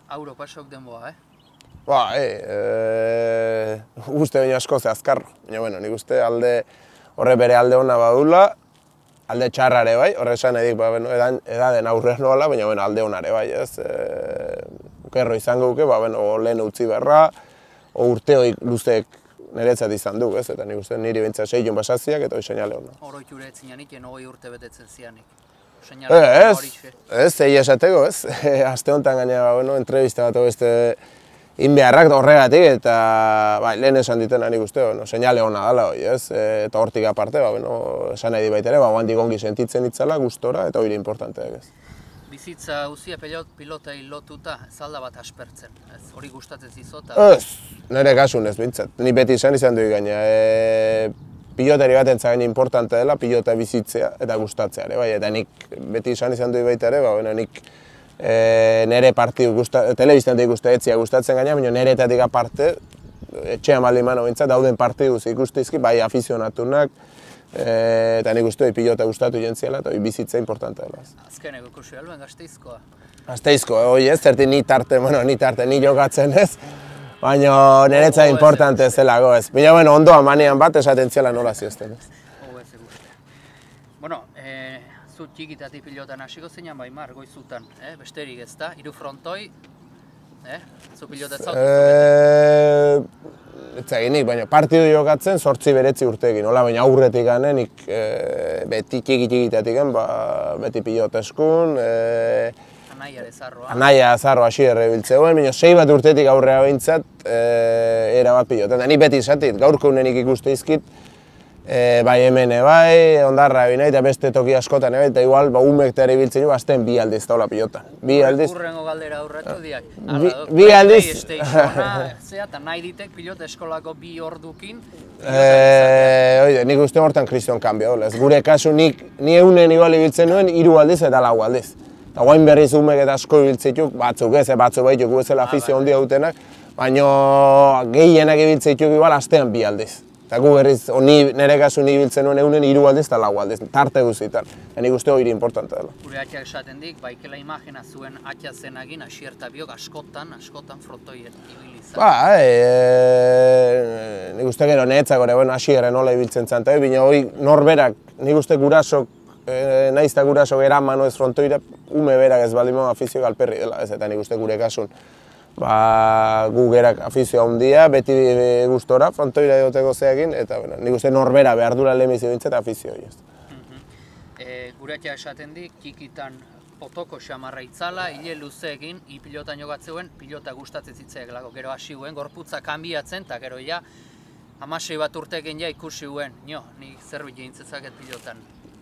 Europasok denboa, Ba, uste baino asko ze azkar. Baina, bueno, nik uste horre bere alde hona badula, alde txarrare bai, horre esan edik, edaden aurrez noala, baina, bueno, alde honare bai, ez. Okerro izango duke, lehen utzi berra, urte luzeek niretzat izan du, ez, eta nik uste niri bintza 6 jon basatziak, eta hori seinale hona. Oroiture etzianik, 9 urte betetzen zianik. Ez, zei esateko, ez. Aste honetan gaina, entrevista bat beste inbeharrak horregatik, eta lehen esan ditena nik uste, seinale hona dala hori, ez. Eta hortik aparte, esan nahi baitere, guandik ongi sentitzen itzala, gustora, eta hori importanteak, ez. Bizitza guzia pilotei lotuta, ez alda bat aspertzen, ez hori gustatzen zizota? Ez, nire kasun ez bintzat. Ni beti izan dut gaina. Pilotari bat entzagain importante dela, pilota bizitzea eta gustatzea ere, bai. Eta nik beti izan dut baita ere, nik nire partidu telebiztan gustatzen gaina, baina nireetatik aparte, etxean baldin mano bintzat, dauden partiduz ikustizki, bai afizionatunak, eta nik uste pilota gustatu jentziela, eta bizitza importante dela. Azkeneko ikusi aluen Gasteizkoa? Gasteizkoa, hoi ez, zerti ni tarte, ni jokatzen ez, baina niretza importante zelago ez. Baina, ondoa manean bat esaten ziela nola ziozten ez. Bueno, zu txikitatik pilotan hasiko zeinan bai mar, goizutan, besterik ez da, 3 frontoi, zu pilota zautu? Etzaginik, baina partidu jokatzen 8-9 urteekin, baina aurretik ganenik beti txikitatik beti pilota eskun, Anaia azarroa hasi errebiltzeuen, baina 6 bat urtetik aurrea behintzat erabat pilotan. Ni beti izatit, gaurko unenik ikuste izkit, bai hemen bai, ondarra ebina eta beste toki askotan bai, eta igual umek erabiltzen du, azten 2 aldiz taula pilotan. 2 aldiz. Urrengo galdera aurretu diak. 2 aldiz. Eta nahi ditek pilota eskolako 2 ordukin. Nik uste hortan kriston kanbio, gure kasu ni eunen igual ibiltzen nuen 3 aldiz eta 4 aldiz. Eta guain berriz umek eta asko ibiltzituk, batzuk ez, batzuk baituk bezala afizio handi dutenak, baina gehienak ibiltzituk igual astean 2 aldiz. Eta gu berriz, nire kasu ni ibiltzen nuen eunen 3 aldiz eta 4 aldiz, tarte guztietan. Nik uste hori importante dela. Gure atxak esaten dik, baikela imagina zuen atxa zenagin, Asier biok askotan frontoien ibilizan. Nik uste gero netzak gore, Asierren nola ibiltzen zan, eta baina hori norberak, nik uste gurasok, nahiz eta guraso eraman ez frontoira, ume berak ez baldin afizio galperri dela, ez eta nik uste gure kasun. Gu gerak afizioa handia, beti gustora frontoira egoteko zeakin, eta nik uste norbera behar dura lehemizio bintzat afizio hori. Gure atxak esaten dik, txikitan otoko xamarra itzala, hile luzeekin, pilotan jogatzeuen, pilota gustatzen zitzeak lako, gero hasi guen, gorputza kanbiatzen, eta gero ja, 16 bat urtekin ja ikusi guen, nik zerbait jintzezaket pilotan.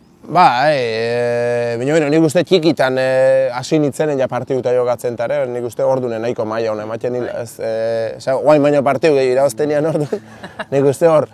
Baina nik uste txikitan hasi nintzenen ja partiduta jokatzen tare, nik uste ordunen nahiko maila hona ematen nila. Guain baino partidu gehi irabaztenian orduan, nik uste hor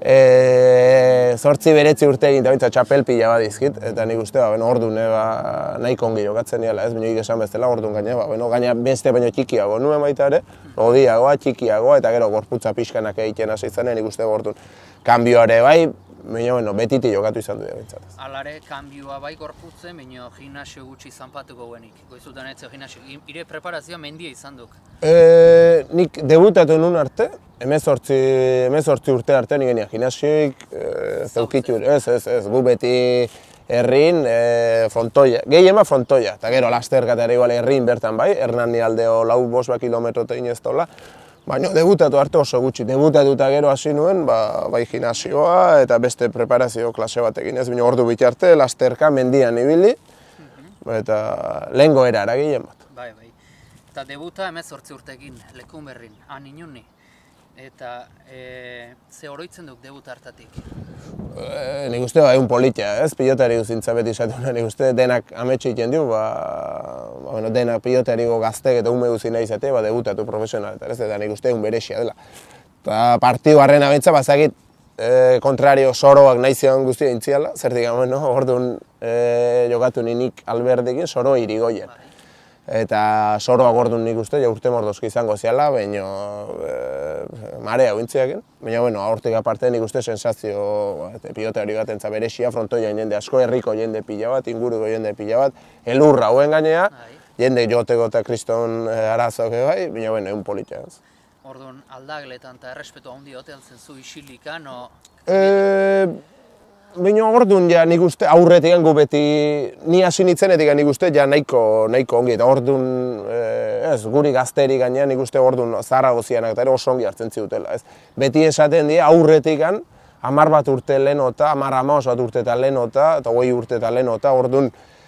8-9 urte egin eta txapel pila bat izkit, eta nik uste orduan nahiko ongi jokatzen nila, ez baina esan bezala orduan gaina beste baino txikiago nuen baita ere, lodiagoa, txikiagoa, eta gero gorputza pixkanak egiten hasi izanen, nik uste orduan kanbioare bai, baina betiti jokatu izan du bintzat. Alare, kanbioa bai gorputzen, baina gimnasio gutxi zanpatuko guenik. Goizutan ez gimnasio, ire preparazioa mendia izan duk. Nik debutatu nun arte, 18 urte arte nik genia gimnasioik, zeukitu, gu beti herrin, frontoia, gehiema frontoia, eta gero lasterkata ere igual herrin bertan bai, Hernani aldeo 4-5 kilometro egin ez dola. Baina debutatu arte oso gutxi, debutatuta gero hasi nuen, bai gimnasioa eta beste preparazio klase batekin ez, baina ordu bitarte, lasterka, mendian ibili, eta lehengo erara gehien bat. Bai. Eta debuta 18 urtekin, lekun berrin, inuni. Eta ze oroitzen duk debut hartatik? Nik uste egun politia, ez? Pilotari guzintza beti esatu nik uste denak ametxe egiten du, denak pilotariko gaztek eta ume guzin nahi izate, debutatu profesionaletan, ez? Eta nik uste egun berexia dela. Eta partidu harren abentza, bazakit kontrario soroak nahi zion guztia intziala, zertik orduan jokatu ninik alberdekin soro irigoien. Eta soroak orduan nik uste, urte mordozki izango ziala, baina marea guintziakin. Baina, hortik aparte nik uste sensazio pilotari bat entza berexia, frontoian jende asko, herriko jende pila bat, inguruko jende pila bat, elurra hauen gainea, jende joteko eta kriston arazoak bai, baina bueno, egun politia. Orduan, aldagletan eta errespetu handi hotel zenzu isilikan, o... Baina orduan ja nik uste aurretik gu beti, ni hasi nitzenetik nik uste ja nahiko ongi, eta orduan, guri gazterik gainean nik uste orduan Zaragozianak eta ere oso ongi hartzen ziutela. Beti esaten die aurretik 10 bat urte lehenota, 10-15 bat urte eta lehenota, eta 20 urte eta lehenota, orduan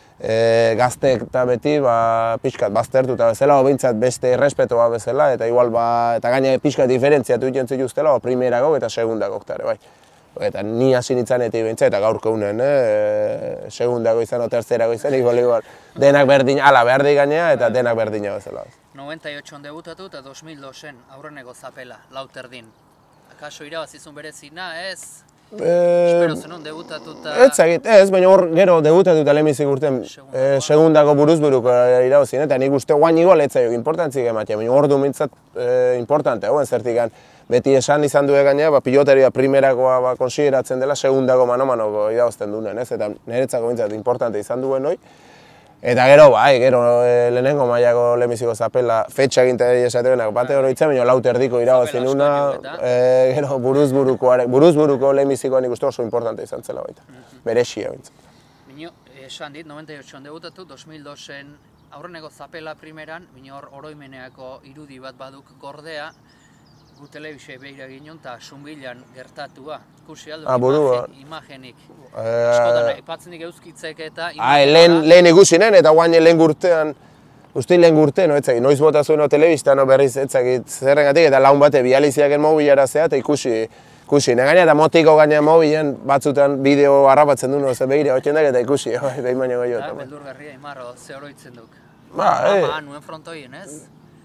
gazteek eta beti pixkat baztertuta bezala, behintzat beste errespetoa bezala, eta igual eta gaina pixkat diferentziatu egiten zituztela, primerako eta segundako bai. Eta ni hasi nintzanetik behintzat, eta gaurko unen, segundako izan o tertzerako izan, igual denak berdina, ala berdi gainea, eta denak berdina bezala. 98an debutatu eta 2002en aurreneko zapela, Lauterdin. Akaso irabazizun berezina, ez? Espero zenun debutatuta... Ez, baina hor gero debutatuta lehenbizik urten segundako buruzburuko irabazin, eta nik uste guain igual etzaio importantzik ematea, baina hor du mintzat importante, zertikan beti esan izan dugu gainea, piloteria primerakoa konsideratzen dela segundako mano-manoko irabazten duen, ez? Eta niretzako mintzat importante izan duen hoi. Eta gero, gero lehenengo mailako lehenbiziko zapela fetxa egintea esatebenak bate oroitzen, baina Lauterdiko irabazin una, gero buruzburuko lehenbizikoa nik uste oso importante izan zela baita, berexia bintzen. Bino, esan dit, 98an debutatu, 2002en aurreneko zapela primeran, bino hor oroimeneako irudi bat baduk gordea, gu telebizia behira ginen eta Sunbilan gertatua. Ikusi aldo, imagenik. Eskotan, epatzenik euskitzek eta... Lehen ikusi nen, eta guain lehen gurtean, uste lehen gurtean, noiz bota zuen telebiztan berriz etzakit zerrengatik, eta laun bate bializiaken mobilara zea, eta ikusi gaina, eta motiko gaina mobilen batzutan bideo harrapatzen duen, ze behire hotxen eta ikusi, behin baino gehiago. Beldurgarria, Imarro, ze oroitzen duk. Nuen frontoien, ez?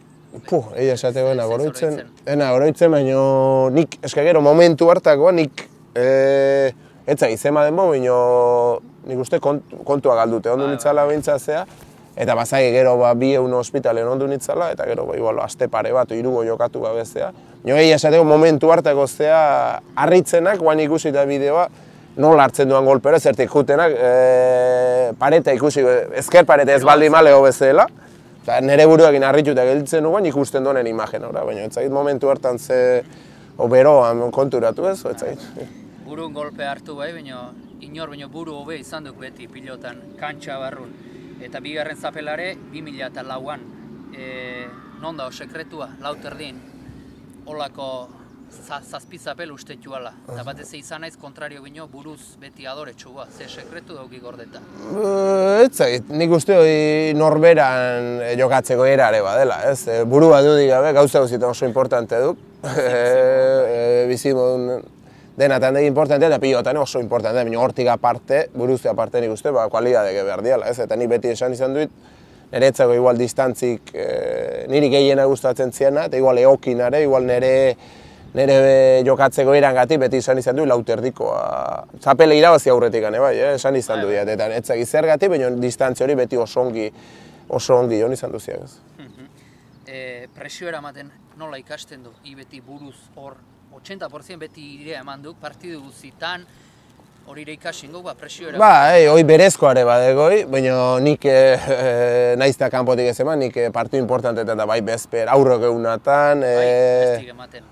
Egia esateko oroitzen, baina nik eskagero momentu hartakoa, nik etzai izema denbo, baina nik uste kontua galdute, ondu nitzala behintzatzea, eta bazai gero bi egun ospitalen ondu nitzala, eta gero aste pare bat, irugo jokatu gabezea. Egia esateko momentu hartako zea harritzenak, guain ikusi eta bideoa, nola hartzen duan golpera, zertik jutenak pareta ikusi, ezker pareta ez baldi malego bezala, nire buruakin harrituta gelditzen nuguan ikusten duenen imagen, baina ez zait momentu hartan ze beroan konturatu ez, ez zait. Burun golpe hartu bai, baina buru hobe izan duk beti pilotan, kantxa barrun. Eta bigarren zapelare, 2004an, non da sekretua, Lauterdin, holako zazpizapel ustetuala. Eta batez izan naiz kontrario bino buruz beti adoretxua, ze sekretu dauki gordeta. Ez zait, nik uste hori norberan jokatzeko erare badela, ez? Burua dudik gabe, gauza guztietan oso importante duk. Bizimodun denatan degi importante eta pilotan oso importante, baina hortik aparte, buruzti aparte nik uste, kualidadeke behar diala, ez? Eta nik beti esan izan duit, niretzako igual distantzik niri gehiena gustatzen ziena, eta igual eokinare, igual nire jokatzeko erangatik beti esan izan du Lauterdikoa. Zapele irabazi aurretik gane bai, esan izan du diat, eta etzak izergatik, baina distantzia hori beti oso ongi hon izan duziak ez. Presio eramaten nola ikasten du, beti buruz hor 80% beti ire eman duk, partidu guzitan, hori ere ikasin guk, presio eramaten. Hori berezkoare badegoi, baina nik naizta kanpotik ez eman, nik partidu importantetan da bai bezper, aurrok egunatan. Bestik ematen.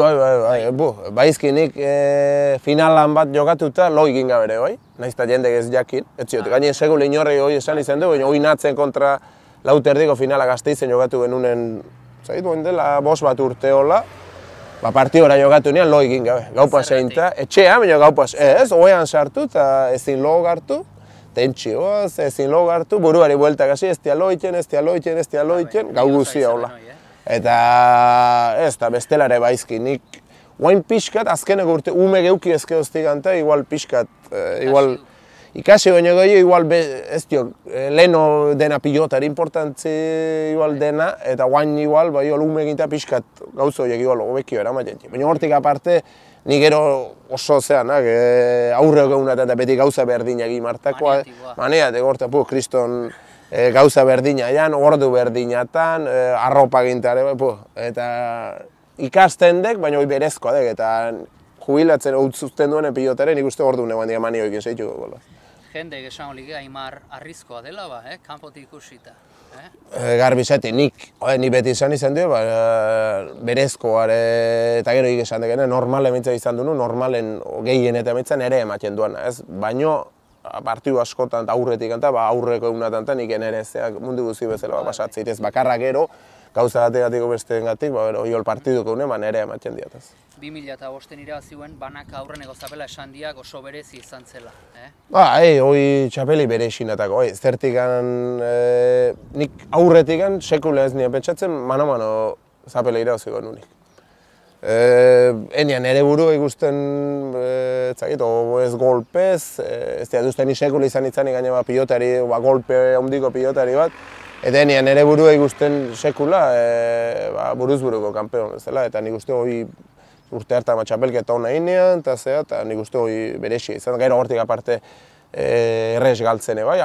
Baizki nik finalan bat jokatuta lo egin gabere, naizta jendek ez jakin, ez ziot, gainen segun inorrei hori esan izan du, baina hori natzen kontra Lauterdiko finala Gasteizen jokatu genunen, duen dela 5 bat urte hola, partidora jokatu nian lo egin gabe, gaupa zeinta, etxea, baina gaupa ez, oean sartu eta ezin lo gartu, tentsioaz, ezin lo gartu, buruari bueltak hasi, ez tia loitzen, gau guzia hola. Eta ez da bestelare baizki, nik guain pixkat, azkeneko urte, ume geuki ezke hoztigante, igual pixkat, igual ikasi baino gehiago, igual ez dio, leheno dena pilotari importantzi igual dena, eta guain igual, bai ume eginta pixkat gauza horiek igual hobekio eramaten. Baina hortik aparte, ni gero oso zeanak, aurreko egunetan eta beti gauza berdina egin martakoa. Maniatik, horta, kriston gauza berdina jan, ordu berdinatan, arropa gintare, eta ikasten dek, baina hori berezkoa dek, eta jubilatzen utzuzten duen pilotaren ikuste ordu neguan dira manioekin zeituko gola. Jende esan hori Aimar arrizkoa dela ba, kanpotik ikusita. Garbi esate, ni beti izan dio, berezkoare eta gero esan degene, normalen mitza izan dunu, normalen gehien eta mitzan ere ematen duana, ez? Baino, partidu askotan aurretik anta, aurreko egunetan nik ere mundu guzi bezala pasatzeit, ez bakarra gero, gauza bategatiko besteengatik, oiol partiduko une, ere ematen diataz. 2005 irabaziuen banaka aurreneko zapela esan diak oso berezi izan zela. Hoi txapeli berexinetako, zertikan, nik aurretikan sekula ez nien pentsatzen, mano zapela irabaziko nunik. Enian ere buru ikusten, ez golpez, ez duzten ni sekula izan itzanik gaina pilotari, golpe ondiko pilotari bat, eta enian ere buru ikusten sekula buruz-buruko kanpeon bezala, eta nik uste hoi urte hartan txapelketa hona inean, eta nik uste hoi berexia izan, gero hortik aparte errez galtzene bai,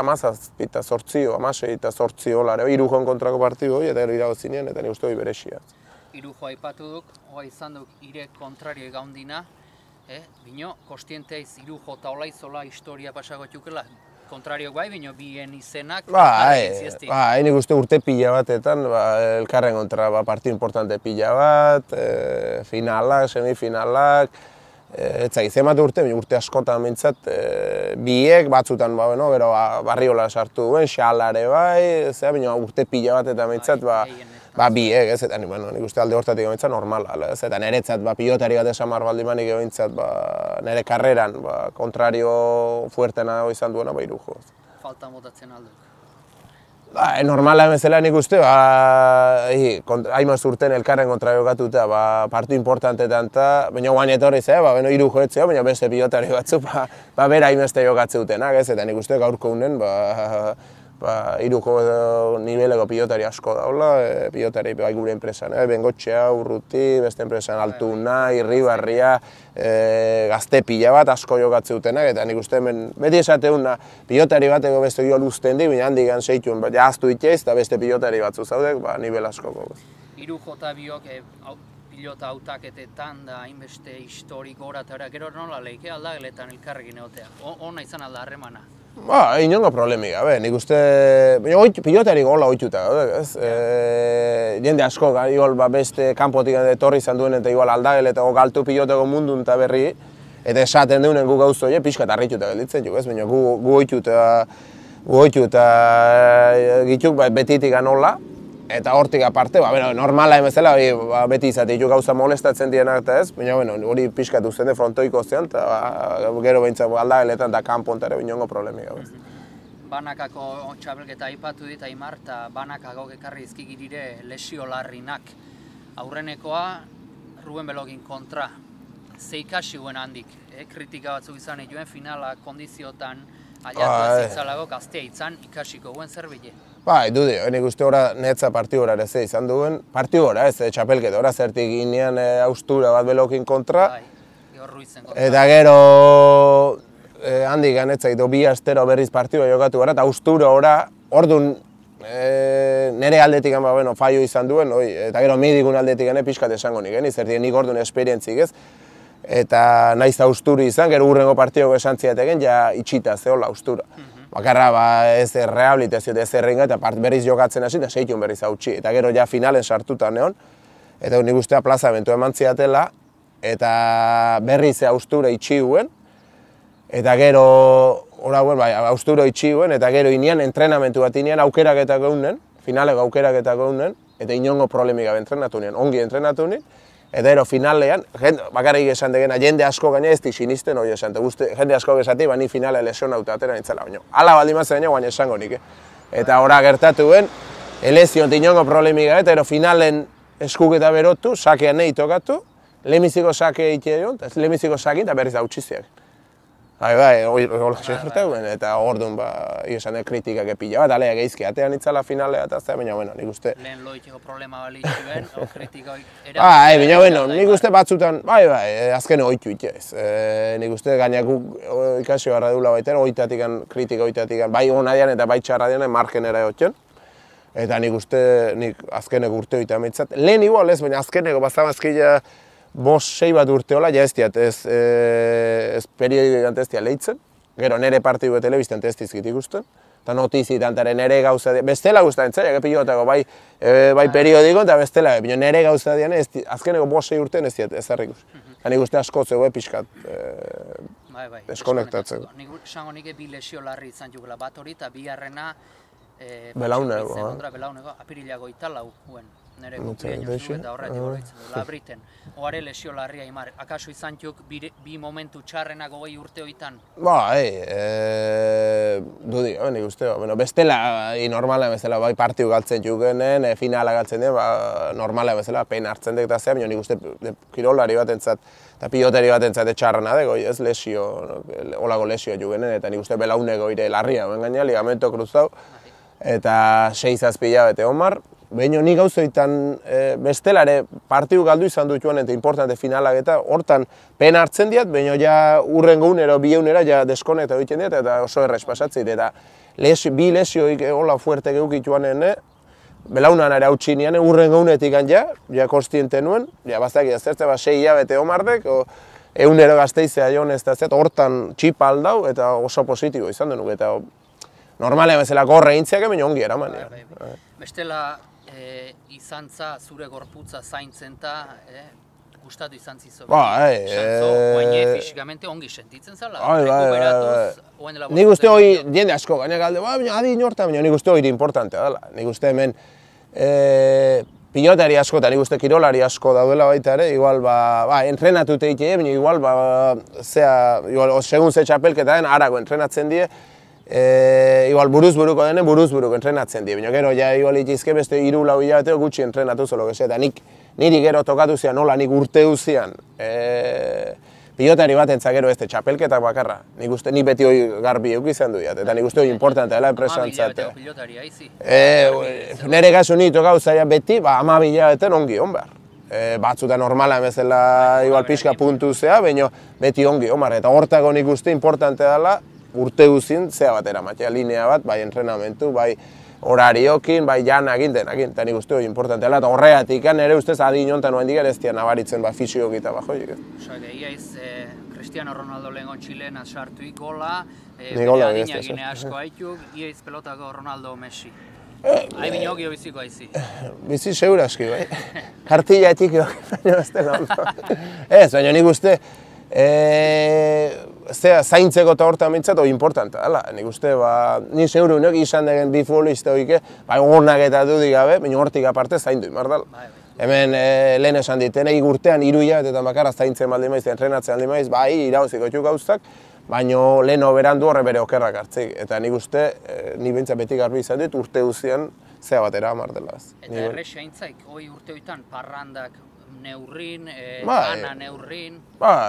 17-8 olare, Irujoen kontrako partidu hoi, eta gero iragozinean, eta nik uste hoi berexia. Irujo aipatu duk, hoa izan duk ire kontrario gaundina, bino, kostienteiz Irujo eta Olaizola historia pasako txukela, kontrariok bai, bino bien izenak, nik uste urte pila batetan, elkarren kontra partidu importante pila bat, finalak, semifinalak, zemate urte askotan mintzat, biek batzutan, gero Barriola sartu duen, Xalare bai, urte pila batetan mintzat, biek, eta nik uste alde hortatik egintzat normala, eta niretzat pilotari bat esan marbaldimanik egintzat nire karreran kontrario fuertena izan duena Irujo. Falta motatzen alduk? Normala emezela nik uste, haimaz urten elkarren kontrario gatuta partidu importantetan eta baina guain etorri zea, Irujo etzea, baina beste pilotari batzu bera haimazte jogatze dutenak, eta nik uste gaurko unen Irujo niveleko pilotari asko daula, pilotari bai gure enpresan, Bengotxea, Urruti, beste enpresan Altuna, Irribarria, gazte pila bat asko jogatze dutenak, eta nik uste beti esateuna pilotari bateko beste gio luzten di, baina handik seituen jaztu iteiz, eta beste pilotari batzu zaudek, nivel askoko. Irujo eta biok pilota hautaketetan da hainbeste historik gora eta gero nola leike aldageletan elkarrekin egotea, ona izan alda harremana? Inongo problemik gabe, nik uste pilotari gola oituta gaude, ez? Jende asko, beste kanpotik etorri izan duen eta aldagele eta galtu piloteko mundun eta berri, eta esaten deunen gu gauz hori pixka eta harrituta gelditzen juk, ez? Baina gu oituta gituk betitik anola, eta hortik aparte, normala emezela, beti izatik gauza molestatzen dienak eta ez, baina hori pixka duzen de frontoiko zean, eta gero behintzak aldageletan eta kanpontare inongo problemik gabe. Banakako txapelketa aipatu dit, Aimar, eta banakako ekarri izkigirire lesio larrinak. Aurrenekoa, Ruben Belogin kontra, ze ikasi guen handik, kritika batzuk izan eguen finala kondiziotan aliatu ez itzalago gaztea itzan ikasiko guen zerbile. Dude, nik uste netza partidu gora ere izan duen, partidu gora ez, txapelketa, zertik ginean austura bat Belokin kontra, eta gero handik ganetzak bi astero berriz partidua jokatu gara, eta austura orduan nire aldetik faio izan duen, eta gero medikun aldetik pixkat esango nik, zertik nik orduan esperientzik ez, eta naiz austuri izan, gero urrengo partidoko esan ziateken, ja itxita zehola austura. Bakarra ez rehabilitazio ez errenga eta berriz jokatzen hasi eta seitun berriz hautsi. Eta gero ja finalen sartuta neon, eta nik uste aplazamentu eman ziatela, eta berriz austura itxi guen, eta gero austura itxi guen, eta gero inean entrenamentu bat inean aukeraketak egunen, finaleko aukeraketak egunen, eta inongo problemik gabe entrenatu nien, ongi entrenatu nien, eta gero finalean, bakarrik esan degena, jende asko gaina ez di sinisten hori esan, jende asko esati, ni finale lesionauta atera nintzela baino. Hala baldin mazen baina guain esango nik, Eta ora gertatu ben, elezion inongo problemik gabe, eta gero finalen eskuketa berotu, sakean nahi tokatu, lehenbiziko sake egitea joan, lehenbiziko sakin eta berriz hautxiziak. Hola xertuen, eta orduan esan kritikak epila bat, alea geizki atean itzala finalea eta zera, baina nik uste... Lehen loiteko problema balituen, o kritikoik... Baina nik uste batzutan, azken oitu itez. Nik uste gainak ikasi barra dula baiten, kritika oitatik, bai onadian eta bai txarradian margenera egotzen. Eta nik uste, azkenek urte oita mitzat. Lehen igual ez, baina azkeneko bazamazkila 5-6 bat urte hola, ja ez diat, ez periodikoan ez diat lehitzen. Gero nire partidu telebizten ez dizkit ikusten. eta notizitan, eta nire gauza dian, bestela guztaren zaiak, pilotako, bai periodiko, eta bestela, nire gauza dian, azkeneko 5-6 urtean ez diat, ezarrik uz. Eta nik uste asko zeu, pixkat, deskonektatzeko. Nik esango nik bi lesio larri izan jugela, bat hori eta biharrena Belaunego, apirilago italau guen. Nire gupieño zu eta horretik horretzen du, labriten. Oare lesio larria imar, akaso izan juk bi momentu txarrenak 20 urte hoitan? Dudik, nik uste, bestela, normala bezala, bai partiu galtzen jukenen, finala galtzen den, normala bezala, pein hartzen dek eta zea, nik uste kirolari bat entzat, eta pilotari bat entzat etxarrena dego, ez lesio, olago lesio jukenen, eta nik uste belaunego ire larria, gaina, ligamento kruzau, eta 6-7 hilabete omar, behin nik gauzoitan bestelare partiu galdu izan dut joan eta importante finalak eta hortan pena hartzen diat, behin ja urrengo unero, bi eunera ja deskonekta egiten diat eta oso errez pasatzit eta bi lesioik hola fuerte geukit joanen, belaunan ere hau txinean, urrengo unetik ja kostiente nuen, ja baztak idaztertze, 6 hilabete omardek, eunero gazteizea joan ez da zet, hortan txipa aldau eta oso positibo izan denuk eta normalean bezala gorre egintziak egin ongi eraman. Bestela, izan za, zure gorputza zaintzen eta gustatu izan zizo. Oaine fisikamente ongi sentitzen zala, rekuperatuz, oain dela... Nik uste hori, jende asko, gaina galde, adi inorta, nik uste hori importantea dela. Nik uste hemen pilotari asko eta nik uste kirolari asko daudela baita ere, igual, entrenatu teite, igual, segun ze txapelketa den, arago entrenatzen die, igual buruz-buruko denen buruz-buruko entrenatzen die, baina gero ja igual itizke beste 3-4 hilabeteo gutxi entrenatu zolo gese, eta niri gero tokatu zian, nola nik urte uzian pilotari bat entzak gero este txapelketak bakarra, nik uste nik beti hori garbi euk izan duiat, eta nik uste hori importantea dela enpresan zate. Nere gazu nito gauzaia beti, 12 hilabeten ongi hon behar. Batzuta normala bezala igual pixka puntu zea, baina beti ongi hon behar, eta hortako nik uste importantea dela urte guzin zea bat eramatea, linea bat, bai entrenamentu, bai horariokin, bai janakin, denakin, eta nik uste hori importantea dela, eta horregatik nire ustez adi inontan oain digar ez dian nabaritzen fisiok eta bajoik. Iaiz, Cristiano Ronaldo lehengon Txilen sartuik gola, bere adina gine asko haituk, iaiz pelotako Ronaldo Messi. Hai binogio biziko haizi. Bizi seguraski, bai. Kartilla etxik baina ez dela. Ez, baina nik uste, zaintzeko eta hortan bintzat hori importanta dela. Nik uste, ni seguru nok izan degen bi futbolista hoike, onak eta dudik gabe, baina hortik aparte zaindu imar dela. Hemen lehen esan dit, nahi urtean 3 hilabetetan bakarra zaintzen baldin maiz, entrenatzen baldin maiz, bai, irauziko txuk gauztak, baina lehen berandu horre bere okerrak hartzik. Eta nik uste, ni bintzat beti garbi izan dit, urte guztian zea batera amar dela. Eta errexea intzaik, hoi urte hoitan, parrandak neurrin, gana neurrin?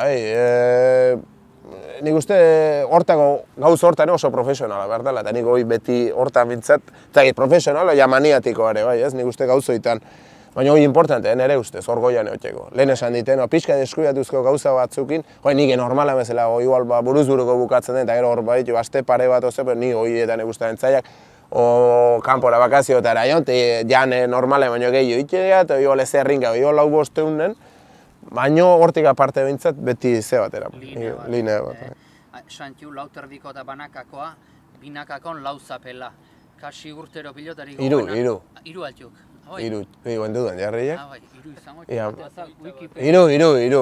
Nik uste hortako gauz hortan oso profesionala behar dela, eta nik hori beti hortan bintzat, eta profesionala, ja maniatiko ere, bai, ez? Nik uste gauzoitan, baina hori importante, nire ustez, hor goian eotxeko. Lehen esan diten, pixka deskuidatuzko gauza batzukin, nik normala bezala, igual buruz-buruko bukatzen den, eta gero hor baditu, aste pare bat oso, ni hori eta nik uste entzaiak, kanpora bakaziotara joan, jane normale baino gehiago itxea, eta igual ez errinka, igual lau bosteunen, baina hortik aparte bintzat beti ze batera. Linea bat. Santiu, lauterdiko eta banakakoa, binakakon lau zapela. Kasi urtero pilotari gogoena? Iru altiuk. Iru, guen dudan, jarriak? Iru izango. Iru.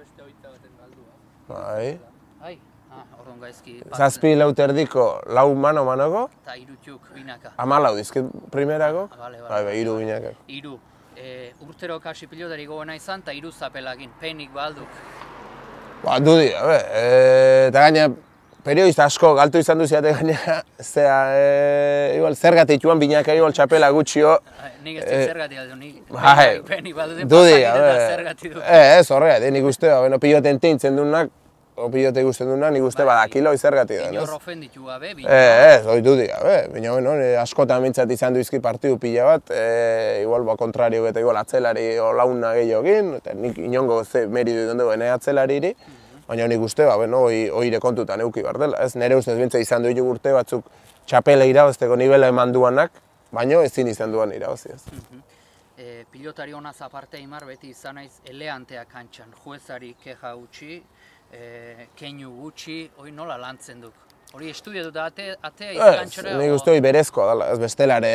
Bai. Orduan gaizki. Zazpi lauterdiko lau manoko? Eta irutxuk binaka. 14 dizkit primerako? Bai, iru binakak. Iru. Urtero kasi pilotari gogoena izan, eta 3 zapelakin, penik balduk. Dudi, eta gaina periodista asko galtu izan duziate gaina, igual zergatik joan binaka igual txapela gutxio. Nik ez dut zergatik aldo, nik penik balduk den pasakit eta zergatik du. Ez, horregatik, nik uste, piloten teintzen duenak, pilote ikusten duenak, nik uste badakilo zergatik den, ez? Inor ofenditu gabe, Ez, hori dudi gabe, baina askotan bintzat izan duizki partidu pila bat, igual kontrario eta igual atzelari launa gehiagin, eta nik inongo meridu idon dugu atzelariri, baina nik uste, hori kontutan euki behar dela, ez? Nire ustez bintzat izan du urte batzuk txapela irabazteko nivela eman duanak, baina ezin izan duan irabazi, ez? Pilotari honaz aparte Imar beti izan naiz eleantea kantxan, juezari keja gutxi, keinu gutxi, hori nola lantzen duk? Hori estudiatuta atea izkantxora? Nik uste hori berezkoa dela, ez bestelare,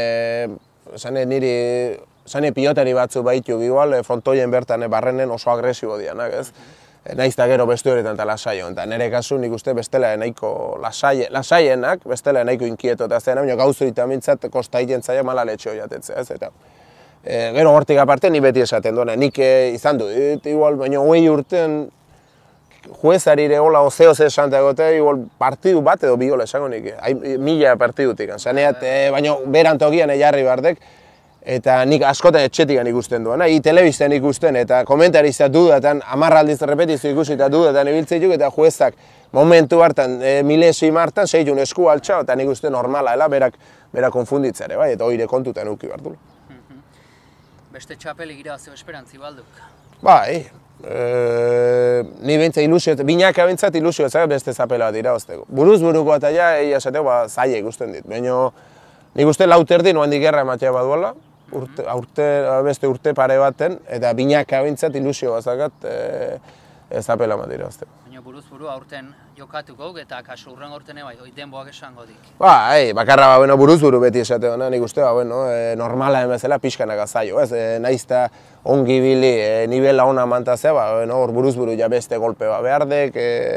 zane pilotari batzu baitu igual, frontoien bertan barrenen oso agresibo dianak, ez? Naiz eta gero beste horretan eta lasaio, eta nire kasu nik uste bestela nahiko lasaienak, bestela nahiko inkieto eta zena, baina gauzu eta mintzat kosta egiten zaila mala letxo jatetzea, ez? Eta gero hortik aparte ni beti esaten duena, nik izan du, igual, baina 20 urtean juezarire hola ozeo esan egote, igual partidu bat edo biola esango nik, 1000 partidutik, zaneat, baina berantokian jarri bardek, eta nik askotan etxetikan ikusten duena, telebistan ikusten eta komentarizat dudatan, 10 aldiz repetizio ikusi eta dudatan ibiltzeituk eta juezak momentu hartan, milesi martan, seitun esku altxa, eta nik uste normala, berak konfunditzare, bai, eta oire kontutan uki bardula. Beste txapelik irabazio esperantzi balduk? Bai, ni bintza ilusio, binaka bintzat ilusio ezak beste zapela bat irabazteko. Buruz-buruko eta ja, esateko, zaila ikusten dit, baina nik uste lauterdi noan digerra ematea baduela, beste urte pare baten, eta binaka bintzat ilusio bazakat zapela bat irabazteko. Baina buruz-buru aurten jokatuko eta kasu urren aurten bai, denboak esango dik. Bakarra buruz-buru beti esate dena, nik uste normala bezala pixkanaka zaio, ez? Naizta ongi bili, nivela ona mantazea, hor buruz-buru ja beste golpe bat behardek,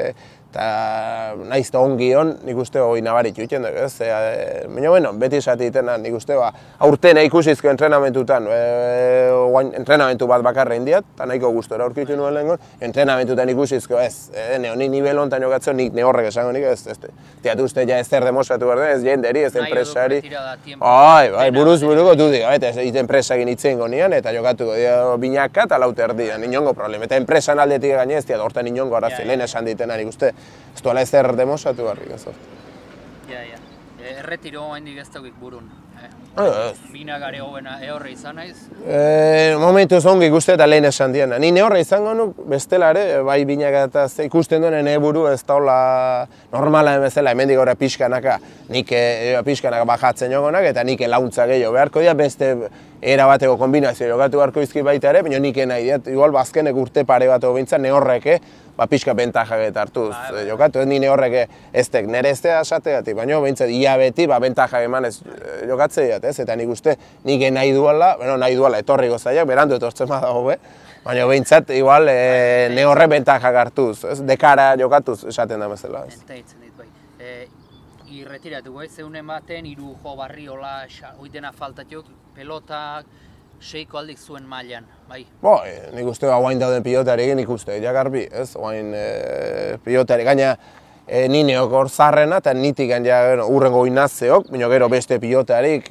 eta naizta ongi hon, nik uste hori nabaritu iten duk, ez? Baina, beti esate ditena, nik uste aurten ikusizko entrenamentutan, entrenamentu bat bakarra indiat, eta nahiko gustora aurkitu nuen lehenko, entrenamentutan ikusizko, ez, ni nivel hontan jokatzen, nik ne horrek esango nik, ez, teatu uste ja ez zer demostratu behar den, ez jenderi, ez enpresari. Buruz-buruko dudik, eta ez enpresakin itzengo nian, eta jokatuko binaka eta lauterdian, inongo problema. Eta enpresan aldetik gaine ez diat, hortan inongo arazi, lehen esan ditena nik uste, ez duela ez zer demostratu barrik ez hor. Erretiro haindik ez daukik burun. Binagare hobena ehorre izan naiz? Momentuz ongi ikuste eta lehen esan diena. Ni nehorre izango nuk bestelare, bai binaga eta ikusten duen buru ez daula normala bezala, hemendik gora pixkanaka, nik pixkanaka bajatzen jogonak eta nik launtza gehiago beharko dira, beste era bateko kombinazio jokatu beharko izki baita ere, baina nik nahi diat, igual bazkenek urte pare bateko bintzan nehorreke, pixka bentajak eta hartuz jokatu, ez ni nehorreke eztek nire eztea esategatik, baina bintzat ia beti bentajak eman ez jokatzea ez, eta nik uste nik nahi duela, etorri gozaiak, berandu etortzen badago be, baina bintzat igual nehorre bentajak hartuz, dekara jokatuz esaten da bezala. Entaitzen dit bai. Irretiratu bai, zeunen baten, hiru jo barriola, oitena faltatuk, pelotak, seiko aldik zuen mailan, bai? Nik uste guain dauden pilotari egin ikuste, jagarbi, ez? Guain pilotari, gaina nineok hor zarrena eta nitik urrengo inazeok, baina gero beste pilotarik,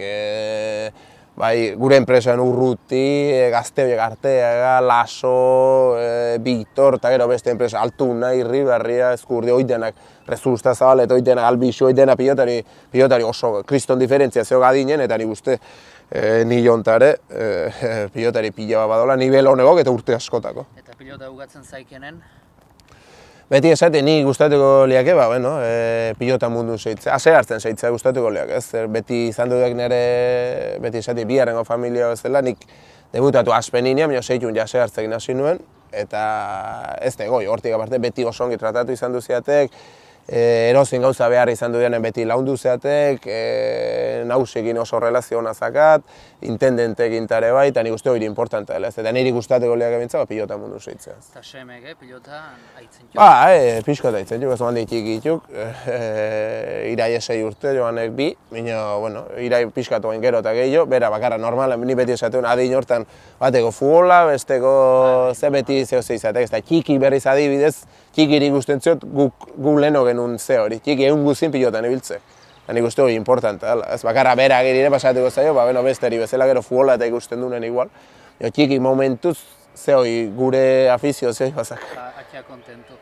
gure enpresan Urruti, Gazteoiek Arteaga, Laso, Victor, eta gero beste enpresa Altuna, Irribarria, Eskurdi, oitenak Rezusta Zabal, eta oitenak Albixo, oitenak pilotari oso kriston diferentzia zeo gadinen, eta nik uste ni jontare pilotari pila bat badola, nivel honegok eta urte askotako. Eta pilota ugatzen zaikenen? Beti esate, ni gustatuko liake, pilota mundu zeitzea, ase hartzen zeitzea gustatuko liak, ez? Beti izan dudek nire, beti esate, biharrengo familia bezala, nik debutatu Aspeninean, baina zeitun ja ase hartzekin hasi nuen, eta ez da egoi, hortik aparte beti oso ongi tratatu izan duziatek, erozin gauza behar izan dudenen beti laundu zeatek, nausekin oso relazio hona zakat, intendentekin tare bai, eta nik uste hori importanta dela, eta niri gustatuko liak ebintza, pilota mundu zeitzea. Eta semek, pilota aitzen juk? Pixko eta aitzen juk, ez oan ditik ituk, irai 6 urte joanek bi, baina, irai pixkatu gain gero eta gehiago, bera bakarra normala, ni beti esateun adin hortan bateko futbola, besteko ze beti zeo zeizatek, ez da txiki berriz adibidez, txikiri ikusten ziot gu leheno genuen ze hori, txiki egun guzin pilotan ibiltze. Nik uste hori importanta dela, ez bakarra bera gerire pasatuko zaio, besteri bezala gero futbola eta ikusten duen igual. Txiki momentuz ze hori gure afizio ze hori bazak. Atia kontentu.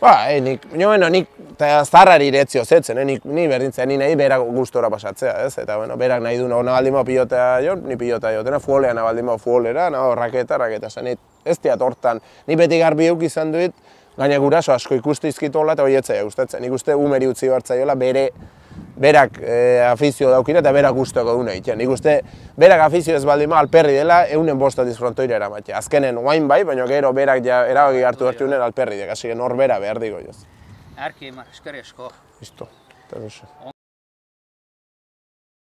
Nik zarrari iretzio zetzen, ni berdintzea, ni nahi berak gustora pasatzea, ez? Eta berak nahi du nabaldin bau pilotea jo, ni pilota jotena, futbolean nabaldin bau futbolera, raketa, ez diat hortan. Ni beti garbi euk izan duit, gaina guraso asko ikuste izkitu hola eta hori etzaia gustatzen. Nik uste umeri utzi bartzaiola berak afizio daukira eta berak gustoko du nahi. Nik uste berak afizio ez baldin alperri dela 105 frontoira eramatea. Azkenen oain bai, baina gero berak erabaki hartu hartunen alperri dek, hasi norbera behar digo joz. Arki, eskerri asko. Listo. Eta